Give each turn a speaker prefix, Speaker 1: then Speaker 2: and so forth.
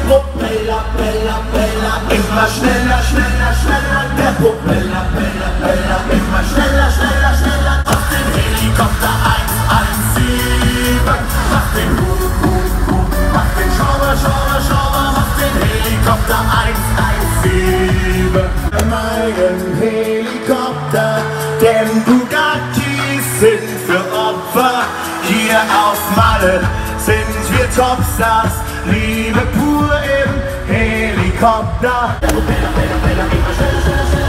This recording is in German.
Speaker 1: Propeller, Bella, Bella, immer schneller, schneller, schneller. Der Propeller, Bella, Bella, immer schneller, schneller, schneller. Mach den Helikopter 117, mach den Hub, Hub, Hub, mach den Schrauber, Schrauber, Schrauber, mach den Helikopter 117. Meinen Helikopter, denn Bugattis sind für Opfer. Hier auf Malle sind wir Topstars, Liebe pur im Helikopter. Der Propeller, Bella, Bella, immer schneller, schneller, schneller.